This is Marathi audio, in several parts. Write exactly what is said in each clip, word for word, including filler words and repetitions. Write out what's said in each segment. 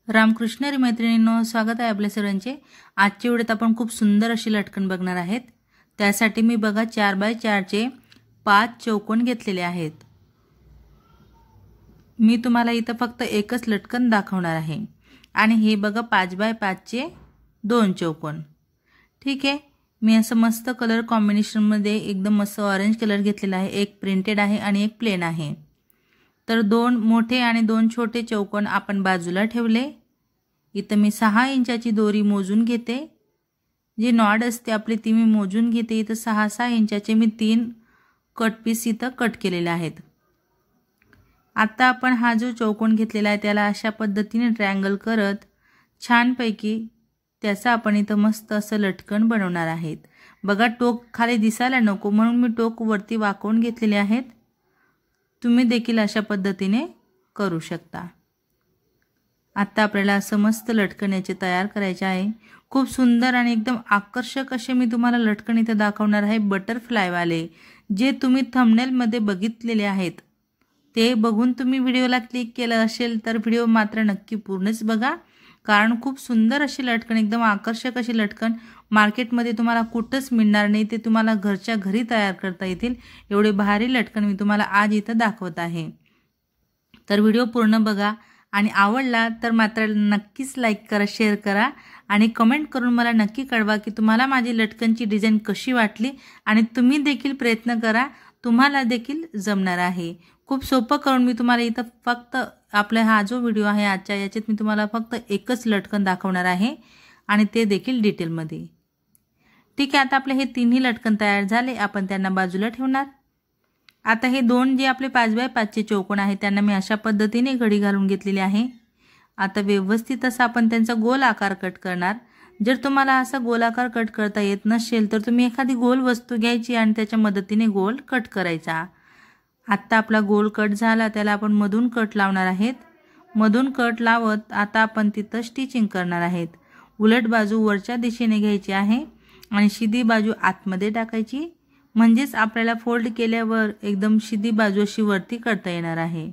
रामकृष्ण हरी मैत्रिणींनो, स्वागत आहे आपल्या सर्वांचे। आजच्या व्हिडिओत आपण खूप सुंदर अशी लटकन बघणार आहेत। त्यासाठी मी बघा चार बाय चार चे पाच चौकोन घेतलेले आहेत। मी तुम्हाला इथं फक्त एकच लटकन दाखवणार आहे आणि हे बघा पाच बाय पाच चे दोन चौकोन। ठीक आहे, मी असं मस्त कलर कॉम्बिनेशन मध्ये एकदम मस्त ऑरेंज कलर घेतलेला आहे। एक प्रिंटेड आहे आणि एक प्लेन आहे। तर दोन मोठे आणि दोन छोटे चौकोन आपण बाजूला ठेवले। इथं मी सहा इंचाची दोरी मोजून घेते। जी नॉड असते आपली ती मी मोजून घेते। इथं सहा सहा इंचाचे मी तीन कट पीस इथं कट केलेले आहेत। आता आपण हा जो चौकोन घेतलेला आहे त्याला अशा पद्धतीने ट्रायंगल करत छानपैकी त्याचा आपण इथं मस्त असं लटकन बनवणार आहेत। बघा टोक खाली दिसायला नको म्हणून मी टोक वरती वाकवून घेतलेले आहेत। तुम्ही देखील अशा पद्धतीने करू शकता। आता आपल्याला असं मस्त लटकन याचे तयार करायचे आहे। खूप सुंदर आणि एकदम आकर्षक असे मी तुम्हाला लटकन इथे दाखवणार आहे। बटरफ्लाय वाले जे तुम्ही थंबनेल मध्ये बघितलेले आहेत ते बघून तुम्ही व्हिडिओला क्लिक केलं असेल तर व्हिडिओ मात्र नक्की पूर्णच बघा, कारण खूप सुंदर अशी लटकन एकदम आकर्षक अशी लटकन मार्केटमध्ये तुम्हाला कुठंच मिळणार नाही। ते तुम्हाला घरच्या घरी तयार करता येतील एवढे भारी लटकन मी तुम्हाला आज इथं दाखवत आहे। तर व्हिडिओ पूर्ण बघा आणि आवडला तर मात्र नक्कीच लाईक करा, शेअर करा आणि कमेंट करून मला नक्की कळवा की तुम्हाला माझी लटकनची डिझाइन कशी वाटली आणि तुम्ही देखील प्रयत्न करा, तुम्हाला देखील जमणार आहे। खूप सोपं करून मी तुम्हाला इथं फक्त आपला हा जो व्हिडिओ आहे आजच्या याच्यात मी तुम्हाला फक्त एकच लटकन दाखवणार आहे आणि ते देखील डिटेल मध्ये। ठीक आहे, आता आपले हे तिन्ही लटकन तयार झाले, आपण त्यांना बाजूला ठेवणार। आता हे दोन जे आपले पाच बाय पाच चे चौकोन आहेत त्यांना मी अशा पद्धतीने घडी घालून घेतलेली आहे। आता व्यवस्थित असा आपण त्यांचा गोल आकार कट करणार। जर तुम्हाला असा गोल आकार कट करता येत नसेल तर तुम्ही एखादी गोल वस्तू घ्यायची आणि त्याच्या मदतीने गोल कट करायचा। आता आपला गोल कट झाला, त्याला आपण मधून कट लावणार आहेत। मधून कट लावत आता आपण तिथं स्टिचिंग करणार आहेत। उलट बाजू वरच्या दिशेने घ्यायची आहे आणि सीधी बाजू आतमध्ये टाकायची, म्हणजेच आपल्याला फोल्ड केल्यावर एकदम सीधी बाजू अशी वरती करता येणार आहे।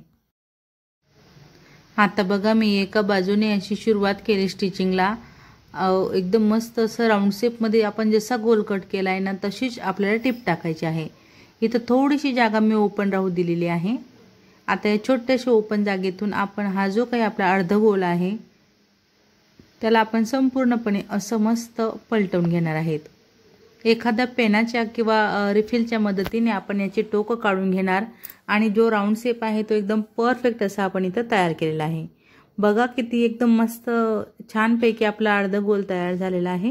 आता बघा मी एका बाजूने अशी सुरुवात केली स्टिचिंगला। एकदम मस्त असं राऊंड शेप मध्ये आपण जसा गोल कट केलाय ना तशीच आपल्याला टिप टाकायची आहे। इथं थोडीशी जागा मी ओपन राहू दिलेली आहे। आता या छोट्याशा ओपन जागेतून आपण हा जो काही आपला अर्ध गोल आहे त्याला आपण संपूर्णपणे असं मस्त पलटवून घेणार आहेत। एखाद्या पेनाच्या किंवा रिफिलच्या मदतीने आपण याचे टोक काढून घेणार आणि जो राऊंड शेप आहे तो एकदम परफेक्ट असा आपण इथं तयार केलेला आहे। बघा किती एकदम मस्त छान पैकी आपला अर्ध गोल तयार झालेला आहे।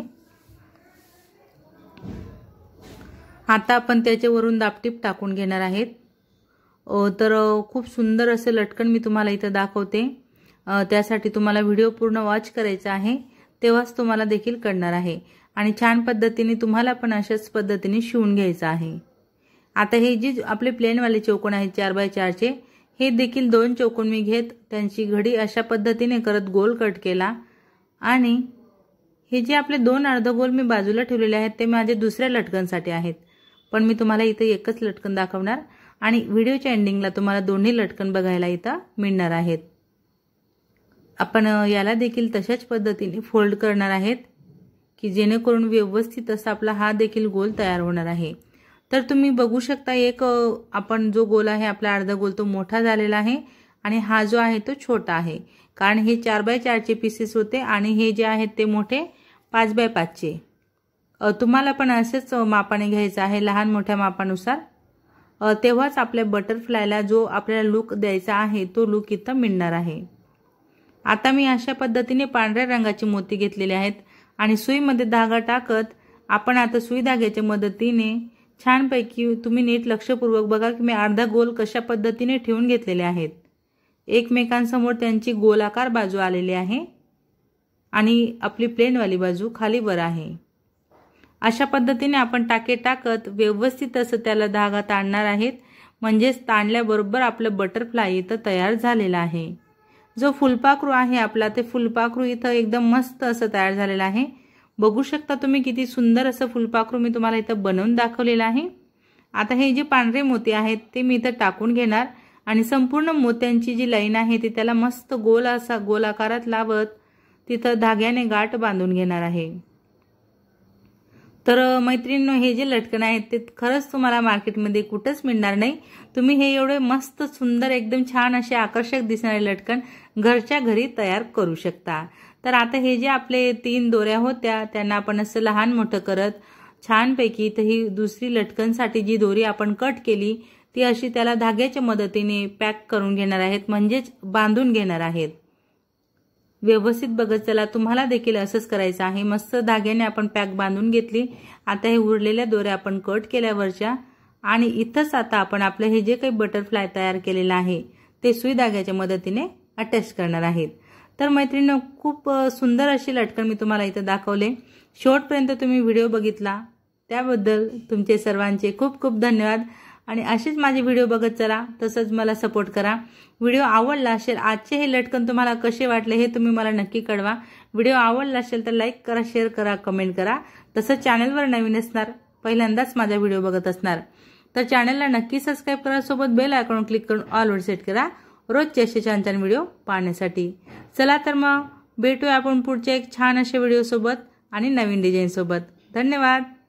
आता आपण त्याच्यावरून दाबटीप टाकून घेणार आहेत। तर खूप सुंदर असं लटकन मी तुम्हाला इथं दाखवते। त्यासाठी तुम्हाला व्हिडिओ पूर्ण वॉच करायचा आहे, तेव्हाच तुम्हाला देखील कळणार आहे आणि छान पद्धतीने तुम्हाला पण अशाच पद्धतीने शिवून घ्यायचं आहे। आता हे जे आपले प्लेन वाले चौकोन आहेत चार बाय चार चे, हे देखील दोन चौकोन मी घेत त्यांची घडी अशा पद्धतीने करत गोल कट केला आणि हे जे आपले दोन अर्ध गोल मी बाजूला ठेवलेले आहेत ते माझे दुसऱ्या लटकनसाठी आहेत, पण मी तुम्हाला इथे एकच लटकन दाखवणार आणि व्हिडिओच्या एंडिंगला तुम्हाला दोन्ही लटकन बघायला इथं मिळणार आहेत। आपण याला देखील तशाच पद्धतीने फोल्ड करणार आहेत की जेणेकरून व्यवस्थित असा आपला हा देखील गोल तयार होणार आहे। तर तुम्ही बघू शकता एक आपण जो गोल आहे आपला अर्धा गोल तो मोठा झालेला आहे आणि हा जो आहे तो छोटा आहे, कारण हे चार बाय चार चे पीसेस होते आणि हे जे आहेत ते मोठे पाच बाय पाच चे। तुम्हाला पण असेच मापाने घ्यायचं आहे लहान मोठ्या मापानुसार, तेव्हाच आपल्या बटरफ्लायला जो आपल्याला लुक द्यायचा आहे तो लुक इथं मिळणार आहे। आता मी अशा पद्धतीने पांढऱ्या रंगाची मोती घेतलेले आहेत आणि सुईमध्ये धागा टाकत आपण आता सुई धाग्याच्या मदतीने छानपैकी तुम्ही नीट लक्षपूर्वक बघा की मी अर्धा गोल कशा पद्धतीने ठेवून घेतलेले आहेत। एकमेकांसमोर त्यांची गोलाकार बाजू आलेली आहे आणि आपली प्लेनवाली बाजू खाली वर आहे। अशा पद्धतीने आपण टाके टाकत व्यवस्थित असं त्याला धागा ताणणार आहेत, म्हणजेच ताणल्याबरोबर आपलं बटरफ्लाय इथं तयार झालेला आहे। जो फुलपाखरू आहे आपला ते फुलपाखरू इथं एकदम मस्त असं तयार झालेलं आहे। बघू शकता तुम्ही किती सुंदर असं फुलपाखरू मी तुम्हाला इथं बनवून दाखवलेलं आहे। आता हे जे पांढरे मोती आहेत ते मी इथं टाकून घेणार आणि संपूर्ण मोत्यांची जी लाईन आहे ती त्याला मस्त गोल असा गोल आकारात लावत तिथं धाग्याने गाठ बांधून घेणार आहे। तर मैत्रिणींनो, हे जे लटकन आहेत ते खरंच तुम्हाला मार्केटमध्ये कुठंच मिळणार नाही। तुम्ही हे एवढे मस्त सुंदर एकदम छान असे आकर्षक दिसणारे लटकन घरच्या घरी तयार करू शकता। तर आता हे जे आपले तीन दोऱ्या होत्या त्यांना आपण असं लहान मोठं करत छानपैकी तर ही दुसरी लटकनसाठी जी दोरी आपण कट केली ती अशी त्याला धाग्याच्या मदतीने पॅक करून घेणार आहेत, म्हणजेच बांधून घेणार आहेत। व्यवस्थित बघत चला, तुम्हाला देखील असंच करायचं आहे। मस्त धाग्याने आपण पॅक बांधून घेतली। आता हे उरलेल्या दोऱ्या आपण कट केल्यावरच्या आणि इथंच आता आपण आपलं हे जे काही बटरफ्लाय तयार केलेलं आहे ते सुई धाग्याच्या मदतीने अटॅच करणार आहेत। तर मैत्रिणींनो, खूप सुंदर अशी लटकन मी तुम्हाला इथं दाखवले। शेवटपर्यंत तुम्ही व्हिडिओ बघितला त्याबद्दल तुमचे सर्वांचे खूप खूप धन्यवाद। आणि असेच माझे व्हिडिओ बघत चला, तसंच मला सपोर्ट करा। व्हिडिओ आवडला असेल, आजचे हे लटकन तुम्हाला कसे वाटले हे तुम्ही मला नक्की कळवा। व्हिडिओ आवडला असेल तर लाईक करा, शेअर करा, कमेंट करा। तसंच चॅनलवर नवीन असणार, पहिल्यांदाच माझा व्हिडिओ बघत असणार तर चॅनलला नक्की सबस्क्राईब करा, सोबत बेल आयकॉन क्लिक करून ऑल वर सेट करा रोजचे असे छान छान व्हिडिओ पाहण्यासाठी। चला तर मग भेटूया आपण पुढच्या एक छान अशा व्हिडिओ सोबत आणि नवीन डिझाईन सोबत। धन्यवाद।